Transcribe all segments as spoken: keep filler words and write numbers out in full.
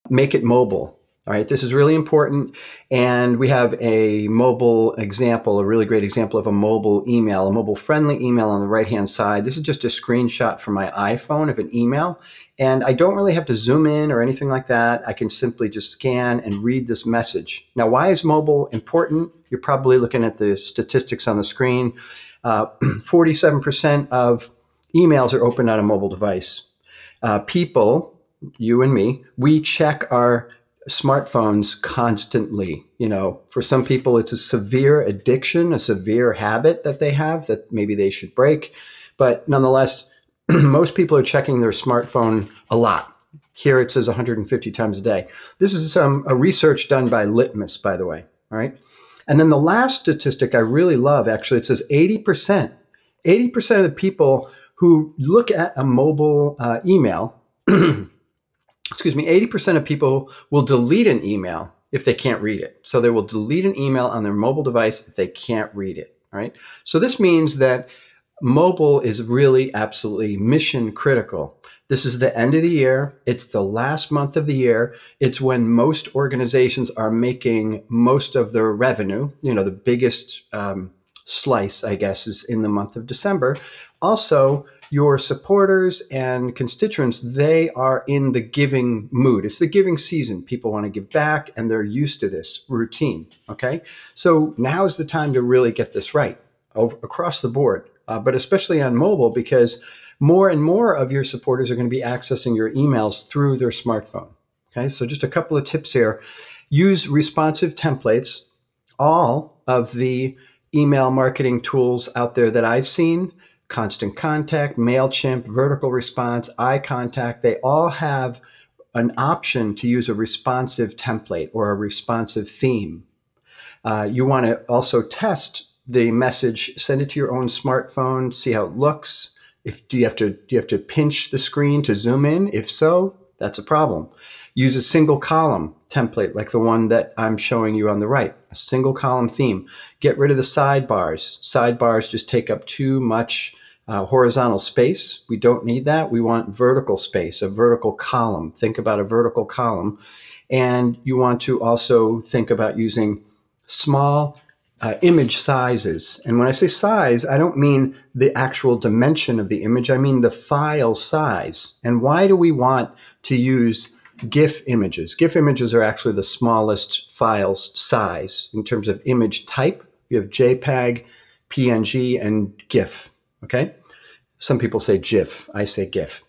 make it mobile. All right, this is really important. And we have a mobile example, a really great example of a mobile email, a mobile friendly email on the right hand side. This is just a screenshot from my iPhone of an email. And I don't really have to zoom in or anything like that. I can simply just scan and read this message. Now, why is mobile important? You're probably looking at the statistics on the screen. Uh, forty-seven percent of emails are opened on a mobile device. Uh, people, you and me, we check our smartphones constantly. You know, for some people, it's a severe addiction, a severe habit that they have that maybe they should break. But nonetheless, most people are checking their smartphone a lot. Here it says one hundred fifty times a day. This is some a research done by Litmus, by the way. All right. And then the last statistic I really love, actually, it says eighty percent. eighty percent of the people who look at a mobile uh, email, excuse me, eighty percent of people will delete an email if they can't read it. So they will delete an email on their mobile device if they can't read it. All right. So this means that mobile is really absolutely mission critical. This is the end of the year. It's the last month of the year. It's when most organizations are making most of their revenue. You know, the biggest um, slice, I guess, is in the month of December. Also, your supporters and constituents, they are in the giving mood. It's the giving season. People want to give back, and they're used to this routine, okay? So now is the time to really get this right over, across the board, uh, but especially on mobile, because more and more of your supporters are going to be accessing your emails through their smartphone, okay? So just a couple of tips here. Use responsive templates. All of the email marketing tools out there that I've seen, Constant Contact, MailChimp, Vertical Response, iContact, they all have an option to use a responsive template or a responsive theme. Uh, you want to also test the message, send it to your own smartphone, see how it looks. If do you have to do you have to pinch the screen to zoom in? If so, that's a problem. Use a single column template like the one that I'm showing you on the right, a single column theme. Get rid of the sidebars. Sidebars just take up too much uh, horizontal space. We don't need that. We want vertical space, a vertical column. Think about a vertical column. And you want to also think about using small uh, image sizes. And when I say size, I don't mean the actual dimension of the image. I mean the file size. And why do we want to use GIF images? GIF images are actually the smallest file size in terms of image type. You have JPEG, P N G, and GIF, okay? Some people say GIF, I say GIF.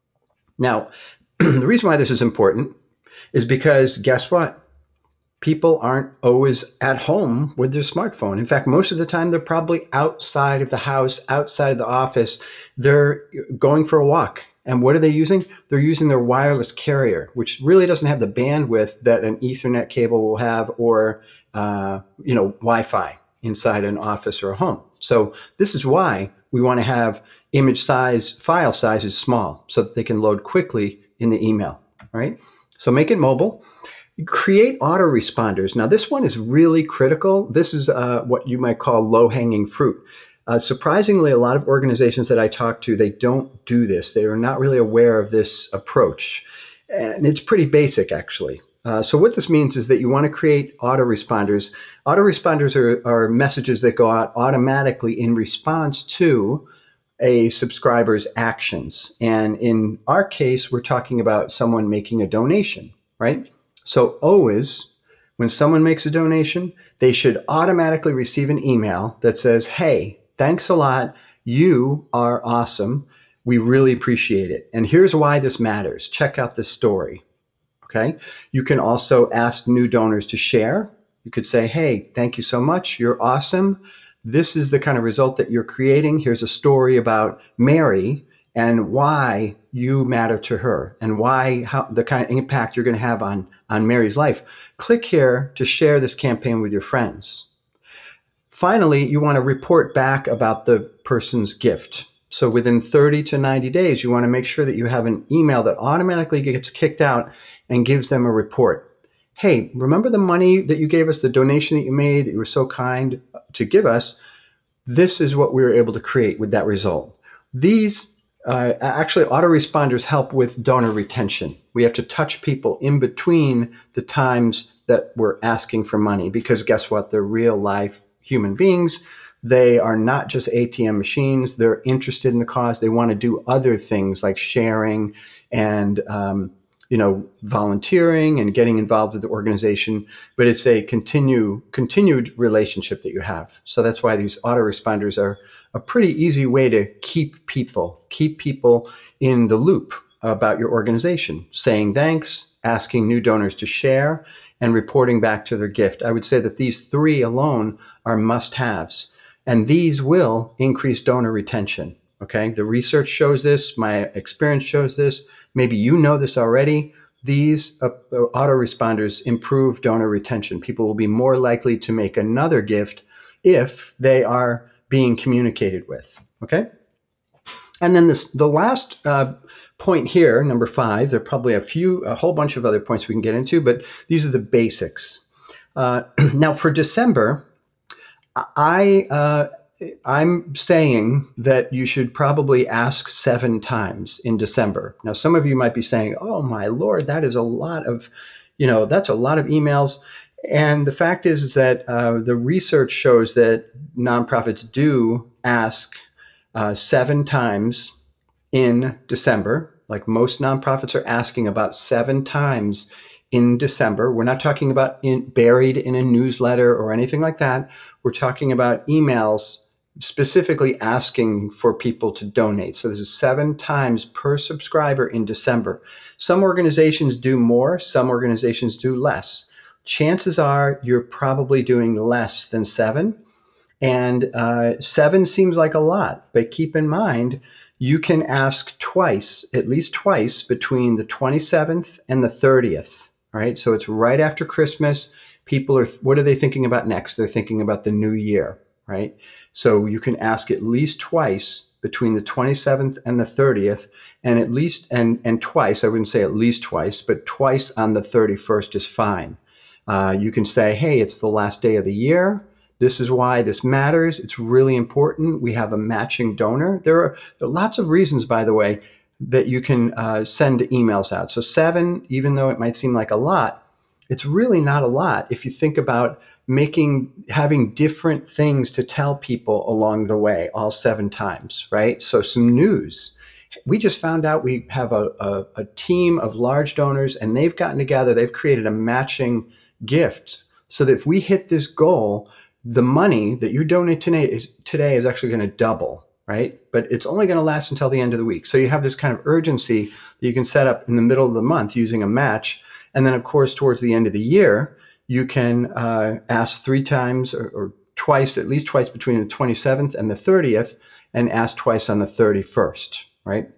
Now, the reason why this is important is because guess what? People aren't always at home with their smartphone. In fact, most of the time they're probably outside of the house, outside of the office. They're going for a walk. And what are they using? They're using their wireless carrier, which really doesn't have the bandwidth that an Ethernet cable will have, or uh, you know, Wi-Fi inside an office or a home. So this is why we want to have image size, file sizes small, so that they can load quickly in the email. All right. So make it mobile. Create autoresponders. Now, this one is really critical. This is uh, what you might call low-hanging fruit. Uh, surprisingly, a lot of organizations that I talk to, they don't do this. They are not really aware of this approach. And it's pretty basic, actually. Uh, so what this means is that you want to create autoresponders. Autoresponders are, are messages that go out automatically in response to a subscriber's actions. And in our case, we're talking about someone making a donation, right? So always, when someone makes a donation, they should automatically receive an email that says, hey, thanks a lot. You are awesome. We really appreciate it. And here's why this matters. Check out this story. Okay. You can also ask new donors to share. You could say, hey, thank you so much. You're awesome. This is the kind of result that you're creating. Here's a story about Mary and why you matter to her, and why how the kind of impact you're going to have on, on Mary's life. Click here to share this campaign with your friends. Finally, you want to report back about the person's gift. So within thirty to ninety days, you want to make sure that you have an email that automatically gets kicked out and gives them a report. Hey, remember the money that you gave us, the donation that you made, that you were so kind to give us? This is what we were able to create with that result. These uh, actually, autoresponders help with donor retention. We have to touch people in between the times that we're asking for money, because guess what? They're real life human beings. They are not just A T M machines. They're interested in the cause. They want to do other things like sharing and um, you know, volunteering and getting involved with the organization, but it's a continue, continued relationship that you have. So that's why these autoresponders are a pretty easy way to keep people, keep people in the loop about your organization, saying thanks, asking new donors to share, and reporting back to their gift. I would say that these three alone are must-haves, and these will increase donor retention. Okay, the research shows this, my experience shows this, maybe you know this already. These uh, autoresponders improve donor retention. People will be more likely to make another gift if they are being communicated with. Okay, and then this, the last uh, point here, number five, there are probably a few, a whole bunch of other points we can get into, but these are the basics. Uh, now for December, I, uh, I'm saying that you should probably ask seven times in December. Now, some of you might be saying, oh my Lord, that is a lot of, you know, that's a lot of emails. And the fact is, is that uh, the research shows that nonprofits do ask uh, seven times in December. Like most nonprofits are asking about seven times in December. We're not talking about in, buried in a newsletter or anything like that. We're talking about emails specifically asking for people to donate. So this is seven times per subscriber in December. Some organizations do more, some organizations do less. Chances are you're probably doing less than seven. And uh, seven seems like a lot, but keep in mind, you can ask twice, at least twice, between the twenty-seventh and the thirtieth. All right, so it's right after Christmas. People are, what are they thinking about next? They're thinking about the new year, right? So you can ask at least twice between the twenty-seventh and the thirtieth, and at least, and, and twice, I wouldn't say at least twice, but twice on the thirty-first is fine. Uh, you can say, hey, it's the last day of the year. This is why this matters. It's really important. We have a matching donor. There are, there are lots of reasons, by the way, that you can uh, send emails out. So seven, even though it might seem like a lot, it's really not a lot if you think about making, having different things to tell people along the way, all seven times, right? So some news. We just found out we have a, a, a team of large donors, and they've gotten together. They've created a matching gift so that if we hit this goal, the money that you donate today is, today is actually going to double, right? But it's only going to last until the end of the week. So you have this kind of urgency that you can set up in the middle of the month using a match. And then, of course, towards the end of the year, you can uh, ask three times or, or twice, at least twice between the twenty-seventh and the thirtieth, and ask twice on the thirty-first, right?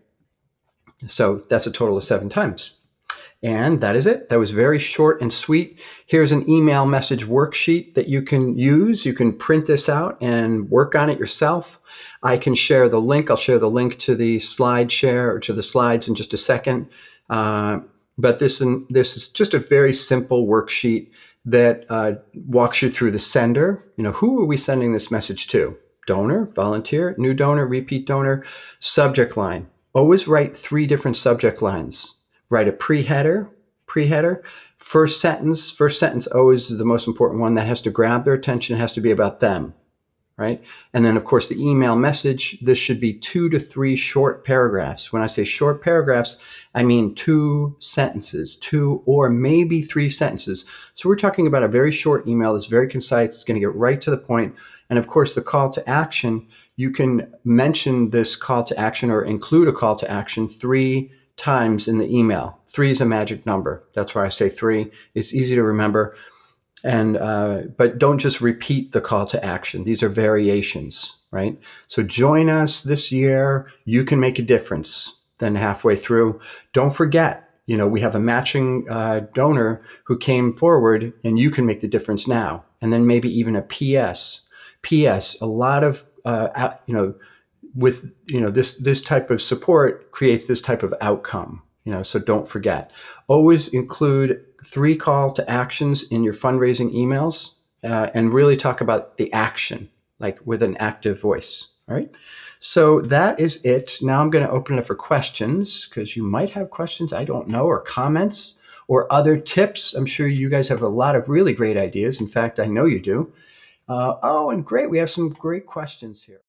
So that's a total of seven times. And that is it. That was very short and sweet. Here's an email message worksheet that you can use. You can print this out and work on it yourself. I can share the link. I'll share the link to the slide share or to the slides in just a second. Uh, but this, this is just a very simple worksheet that uh, walks you through the sender. You know, who are we sending this message to? Donor, volunteer, new donor, repeat donor, subject line. Always write three different subject lines. Write a pre-header, pre-header, first sentence. First sentence always is the most important one. That has to grab their attention. It has to be about them, right? And then, of course, the email message. This should be two to three short paragraphs. When I say short paragraphs, I mean two sentences, two or maybe three sentences. So we're talking about a very short email that's very concise. It's going to get right to the point. And, of course, the call to action, you can mention this call to action or include a call to action three times in the email. Three is a magic number. That's why I say three. It's easy to remember. And uh, but don't just repeat the call to action. These are variations, right? So join us this year. You can make a difference. Then halfway through, don't forget, you know, we have a matching uh, donor who came forward, and you can make the difference now. And then maybe even a P S. P S. A lot of uh, you know. with, you know, this, this type of support creates this type of outcome, you know, so don't forget. Always include three call to actions in your fundraising emails uh, and really talk about the action, like with an active voice, All right. So that is it. Now I'm going to open it up for questions because you might have questions I don't know, or comments, or other tips. I'm sure you guys have a lot of really great ideas. In fact, I know you do. Uh, oh, and great. We have some great questions here.